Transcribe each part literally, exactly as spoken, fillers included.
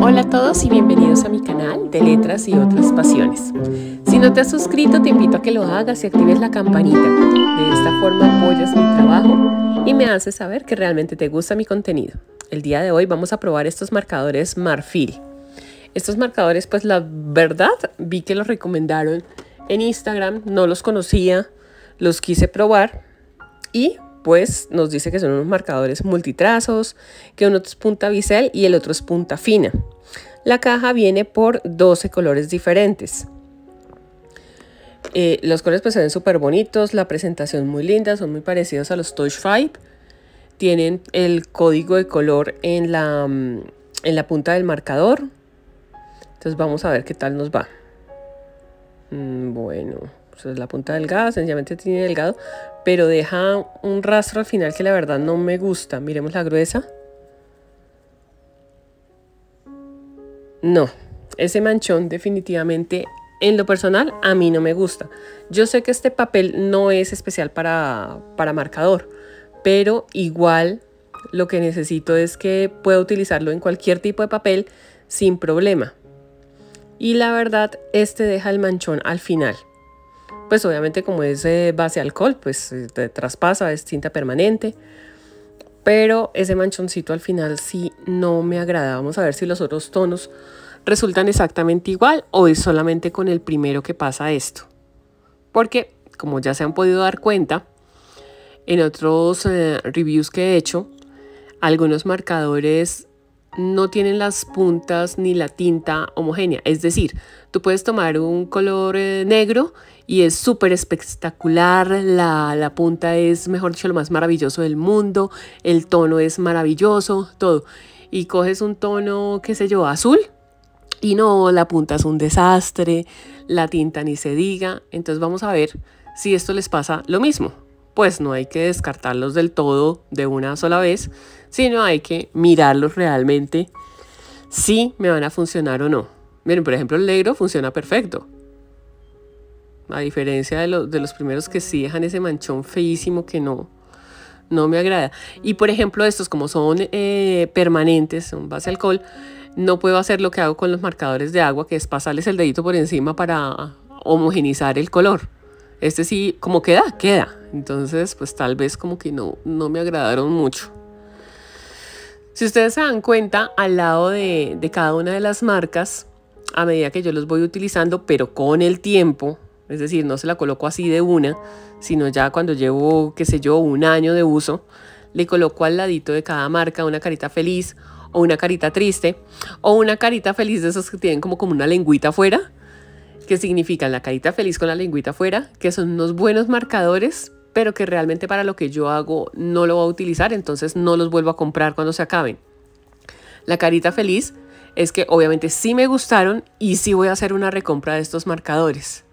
Hola a todos y bienvenidos a mi canal de letras y otras pasiones. Si no te has suscrito, te invito a que lo hagas y actives la campanita. De esta forma apoyas mi trabajo y me haces saber que realmente te gusta mi contenido. El día de hoy vamos a probar estos marcadores marfil. Estos marcadores, pues la verdad, vi que los recomendaron en Instagram, no los conocía, los quise probar y pues nos dice que son unos marcadores multitrazos, que uno es punta bisel y el otro es punta fina. La caja viene por doce colores diferentes. Eh, los colores pues se ven súper bonitos, la presentación muy linda, son muy parecidos a los Touch Five. Tienen el código de color en la, en la punta del marcador. Entonces vamos a ver qué tal nos va. Mm, bueno, pues es la punta delgada, sencillamente tiene delgado, pero deja un rastro al final que la verdad no me gusta. Miremos la gruesa. No, ese manchón definitivamente en lo personal a mí no me gusta. Yo sé que este papel no es especial para, para marcador, pero igual lo que necesito es que pueda utilizarlo en cualquier tipo de papel sin problema. Y la verdad, este deja el manchón al final. Pues obviamente como es eh, base alcohol, pues eh, traspasa, es tinta permanente. Pero ese manchoncito al final sí no me agrada. Vamos a ver si los otros tonos resultan exactamente igual o es solamente con el primero que pasa esto. Porque como ya se han podido dar cuenta, en otros eh, reviews que he hecho, algunos marcadores no tienen las puntas ni la tinta homogénea. Es decir, tú puedes tomar un color eh, negro y es súper espectacular, la, la punta es, mejor dicho, lo más maravilloso del mundo, el tono es maravilloso, todo. Y coges un tono, qué sé yo, azul, y no, la punta es un desastre, la tinta ni se diga. Entonces vamos a ver si esto les pasa lo mismo. Pues no hay que descartarlos del todo de una sola vez, sino hay que mirarlos realmente si me van a funcionar o no. Miren, por ejemplo, el negro funciona perfecto. A diferencia de, lo, de los primeros que sí dejan ese manchón feísimo que no, no me agrada. Y por ejemplo, estos como son eh, permanentes, son base alcohol, no puedo hacer lo que hago con los marcadores de agua, que es pasarles el dedito por encima para homogenizar el color. Este sí, como queda, queda. Entonces, pues tal vez como que no, no me agradaron mucho. Si ustedes se dan cuenta, al lado de, de cada una de las marcas, a medida que yo los voy utilizando, pero con el tiempo, es decir, no se la coloco así de una, sino ya cuando llevo, qué sé yo, un año de uso, le coloco al ladito de cada marca una carita feliz o una carita triste o una carita feliz de esos que tienen como, como una lengüita afuera, que significan la carita feliz con la lengüita afuera, que son unos buenos marcadores, pero que realmente para lo que yo hago no lo voy a utilizar, entonces no los vuelvo a comprar cuando se acaben. La carita feliz es que obviamente sí me gustaron y sí voy a hacer una recompra de estos marcadores.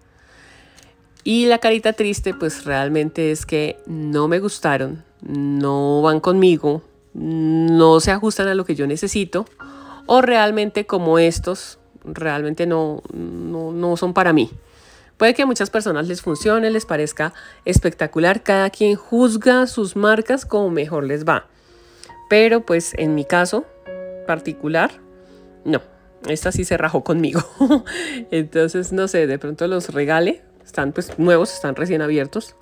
Y la carita triste pues realmente es que no me gustaron, no van conmigo, no se ajustan a lo que yo necesito, o realmente como estos realmente no, no, no son para mí. Puede que a muchas personas les funcione, les parezca espectacular, cada quien juzga sus marcas como mejor les va. Pero pues en mi caso particular, no, esta sí se rajó conmigo. Entonces no sé, de pronto los regale, están pues nuevos, están recién abiertos.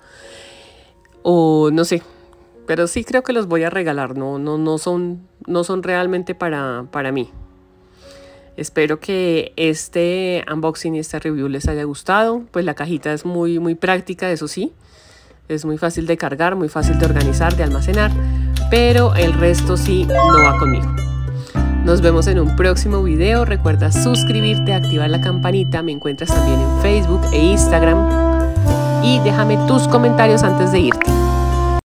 O no sé, pero sí creo que los voy a regalar, no, no, no, son, no son realmente para, para mí. Espero que este unboxing y este review les haya gustado. Pues la cajita es muy, muy práctica, eso sí. Es muy fácil de cargar, muy fácil de organizar, de almacenar. Pero el resto sí no va conmigo. Nos vemos en un próximo video. Recuerda suscribirte, activar la campanita. Me encuentras también en Facebook e Instagram. Y déjame tus comentarios antes de irte.